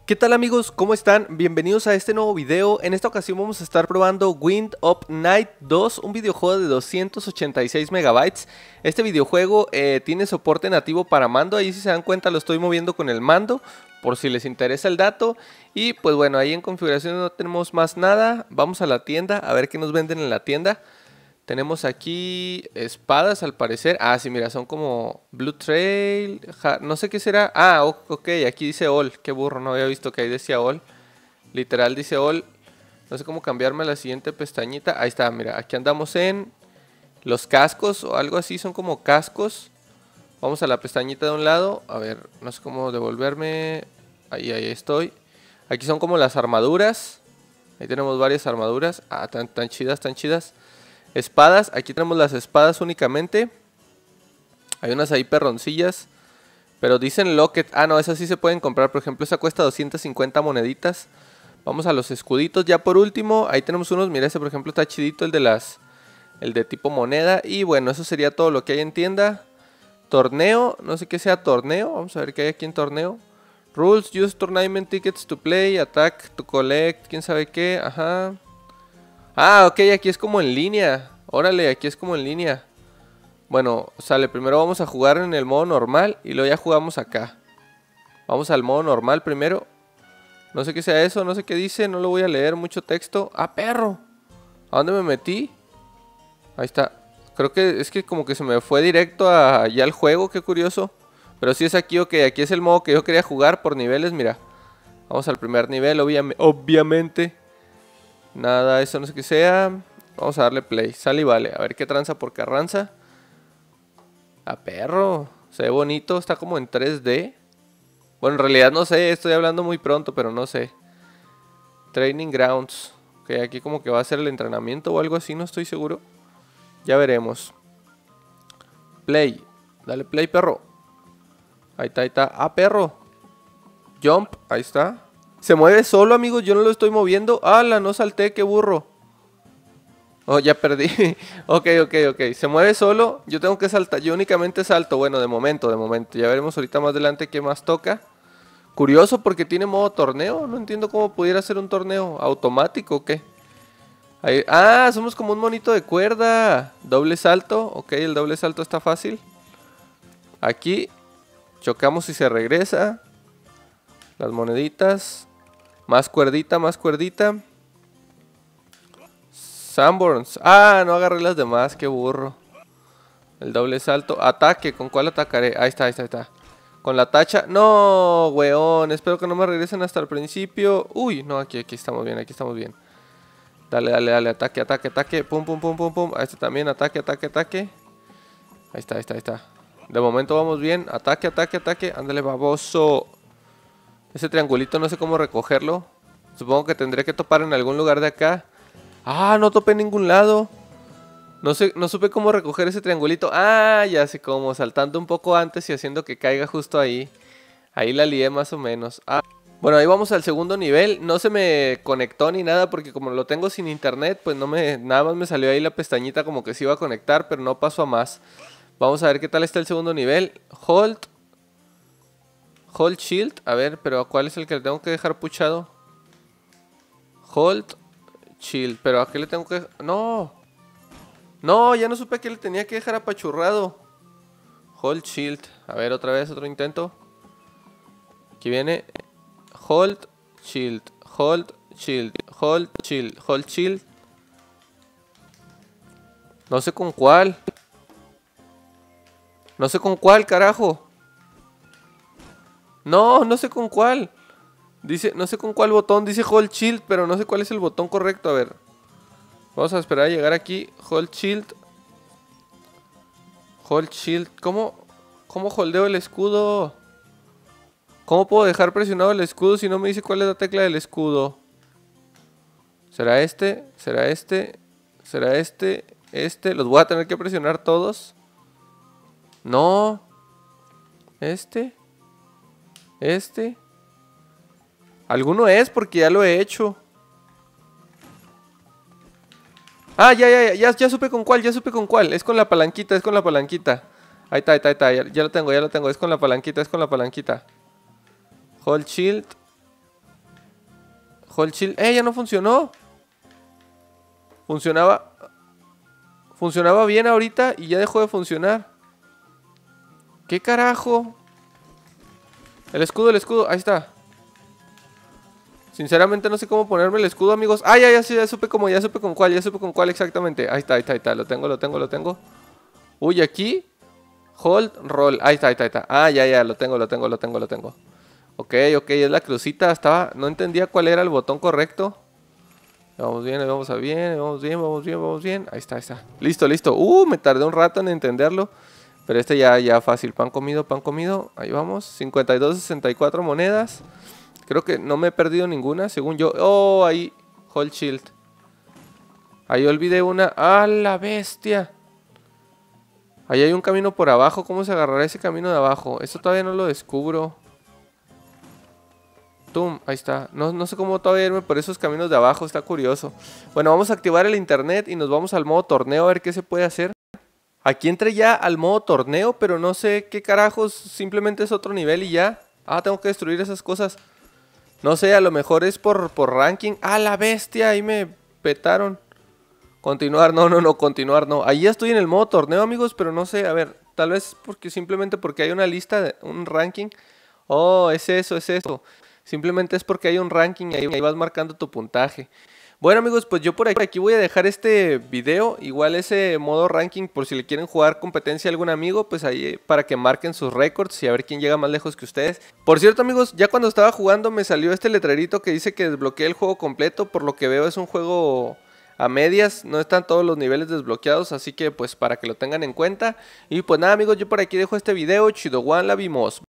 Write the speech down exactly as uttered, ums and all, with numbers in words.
¿Qué tal amigos? ¿Cómo están? Bienvenidos a este nuevo video. En esta ocasión vamos a estar probando Wind Up Night dos, un videojuego de doscientos ochenta y seis megabytes. Este videojuego eh, tiene soporte nativo para mando, ahí si se dan cuenta lo estoy moviendo con el mando, por si les interesa el dato. Y pues bueno, ahí en configuración no tenemos más nada. Vamos a la tienda a ver qué nos venden en la tienda. Tenemos aquí espadas al parecer. Ah, sí, mira, son como Blue Trail. Ja, no sé qué será. Ah, ok, aquí dice All. Qué burro, no había visto que ahí decía All. Literal dice All. No sé cómo cambiarme a la siguiente pestañita. Ahí está, mira, aquí andamos en los cascos o algo así, son como cascos. Vamos a la pestañita de un lado. A ver, no sé cómo devolverme. Ahí, ahí estoy. Aquí son como las armaduras. Ahí tenemos varias armaduras. Ah, tan, tan chidas, tan chidas. Espadas, aquí tenemos las espadas únicamente. Hay unas ahí perroncillas, pero dicen Locket. Ah, no, esas sí se pueden comprar. Por ejemplo, esa cuesta doscientas cincuenta moneditas. Vamos a los escuditos ya por último. Ahí tenemos unos, mira, ese por ejemplo está chidito, el de las el de tipo moneda. Y bueno, eso sería todo lo que hay en tienda. Torneo, no sé qué sea torneo. Vamos a ver qué hay aquí en torneo. Rules, use tournament tickets to play, attack to collect, quién sabe qué, ajá. Ah, ok, aquí es como en línea. Órale, aquí es como en línea. Bueno, sale, primero vamos a jugar en el modo normal y luego ya jugamos acá. Vamos al modo normal primero. No sé qué sea eso, no sé qué dice, no lo voy a leer, mucho texto. ¡Ah, perro! ¿A dónde me metí? Ahí está. Creo que es que como que se me fue directo a, allá al juego, qué curioso. Pero sí es aquí, ok, aquí es el modo que yo quería jugar por niveles, mira. Vamos al primer nivel, obviamente. obviamente. Nada, eso no sé qué sea. Vamos a darle play. Sale y vale. A ver qué tranza por Carranza. A perro. Se ve bonito. Está como en tres D. Bueno, en realidad no sé. Estoy hablando muy pronto, pero no sé. Training Grounds. Ok, aquí como que va a ser el entrenamiento o algo así. No estoy seguro. Ya veremos. Play. Dale play, perro. Ahí está, ahí está. Ah, perro. Jump. Ahí está. Se mueve solo, amigos. Yo no lo estoy moviendo. ¡Hala! No salté. ¡Qué burro! Oh, ya perdí. Ok, ok, ok. Se mueve solo. Yo tengo que saltar. Yo únicamente salto. Bueno, de momento, de momento. Ya veremos ahorita más adelante qué más toca. Curioso porque tiene modo torneo. No entiendo cómo pudiera ser un torneo. ¿Automático o qué? Ahí. Ah, somos como un monito de cuerda. Doble salto. Ok, el doble salto está fácil. Aquí. Chocamos y se regresa. Las moneditas. Más cuerdita, más cuerdita. Sanborns. Ah, no agarré las demás, qué burro. El doble salto. Ataque, ¿con cuál atacaré? Ahí está, ahí está, ahí está. Con la tacha. No, weón. Espero que no me regresen hasta el principio. Uy, no, aquí, aquí estamos bien, aquí estamos bien. Dale, dale, dale. Ataque, ataque, ataque. Pum, pum, pum, pum, pum. A este también. Ataque, ataque, ataque. Ahí está, ahí está, ahí está. De momento vamos bien. Ataque, ataque, ataque. Ándale, baboso. Ese triangulito no sé cómo recogerlo. Supongo que tendré que topar en algún lugar de acá. Ah, no topé en ningún lado. No sé, no supe cómo recoger ese triangulito. Ah, ya sé cómo. Saltando un poco antes y haciendo que caiga justo ahí. Ahí la lié más o menos. Ah. Bueno, ahí vamos al segundo nivel. No se me conectó ni nada porque como lo tengo sin internet, pues no me, nada más me salió ahí la pestañita como que se iba a conectar, pero no pasó a más. Vamos a ver qué tal está el segundo nivel. Hold. Hold Shield. A ver, pero ¿cuál es el que le tengo que dejar puchado? Hold Shield. Pero ¿a qué le tengo que...? No. No, ya no supe que le tenía que dejar apachurrado. Hold Shield. A ver, otra vez, otro intento. Aquí viene. Hold Shield. Hold Shield. Hold Shield. Hold Shield. No sé con cuál. No sé con cuál, carajo. No, no sé con cuál. Dice, no sé con cuál botón. Dice Hold Shield, pero no sé cuál es el botón correcto. A ver. Vamos a esperar a llegar aquí. Hold Shield. Hold Shield. ¿Cómo? ¿Cómo holdeo el escudo? ¿Cómo puedo dejar presionado el escudo si no me dice cuál es la tecla del escudo? ¿Será este? ¿Será este? ¿Será este? ¿Este? ¿Los voy a tener que presionar todos? No. ¿Este? ¿Este? Alguno es porque ya lo he hecho. Ah, ya, ya, ya, ya supe con cuál, ya supe con cuál. Es con la palanquita, es con la palanquita. Ahí está, ahí está, ahí está. Ya, ya lo tengo, ya lo tengo. Es con la palanquita, es con la palanquita. Hold Shield. Hold shield. ¡Eh! Ya no funcionó. Funcionaba. Funcionaba bien ahorita y ya dejó de funcionar. ¿Qué carajo? El escudo, el escudo. Ahí está. Sinceramente no sé cómo ponerme el escudo, amigos. Ah, ya, ya, ya, ya supe cómo, ya supe con cuál, ya supe con cuál exactamente. Ahí está, ahí está, ahí está. Lo tengo, lo tengo, lo tengo. Uy, aquí. Hold, roll. Ahí está, ahí está, ahí está. Ah, ya, ya, lo tengo, lo tengo, lo tengo, lo tengo. Ok, ok, es la crucita. Estaba, no entendía cuál era el botón correcto. Vamos bien, vamos a bien, vamos bien, vamos bien, vamos bien. Ahí está, ahí está. Listo, listo. Uh, me tardé un rato en entenderlo. Pero este ya, ya fácil. Pan comido, pan comido. Ahí vamos. cincuenta y dos, sesenta y cuatro monedas. Creo que no me he perdido ninguna, según yo. Oh, ahí. Hold shield. Ahí olvidé una. ¡Ah, la bestia! Ahí hay un camino por abajo. ¿Cómo se agarrará ese camino de abajo? Eso todavía no lo descubro. Tum, ahí está. No, no sé cómo todavía irme por esos caminos de abajo. Está curioso. Bueno, vamos a activar el internet y nos vamos al modo torneo a ver qué se puede hacer. Aquí entré ya al modo torneo, pero no sé qué carajos. Simplemente es otro nivel y ya. Ah, tengo que destruir esas cosas. No sé, a lo mejor es por, por ranking. ¡Ah, la bestia! Ahí me petaron. Continuar, no, no, no, continuar, no. Ahí ya estoy en el modo torneo, amigos, pero no sé, a ver, tal vez porque simplemente porque hay una lista, de un ranking. Oh, es eso, es eso. Simplemente es porque hay un ranking y ahí, ahí vas marcando tu puntaje. Bueno, amigos, pues yo por aquí, por aquí voy a dejar este video. Igual ese modo ranking, por si le quieren jugar competencia a algún amigo, pues ahí para que marquen sus récords y a ver quién llega más lejos que ustedes. Por cierto, amigos, ya cuando estaba jugando me salió este letrerito que dice que desbloqueé el juego completo. Por lo que veo es un juego a medias, no están todos los niveles desbloqueados, así que pues para que lo tengan en cuenta. Y pues nada, amigos, yo por aquí dejo este video. Chido One, la vimos.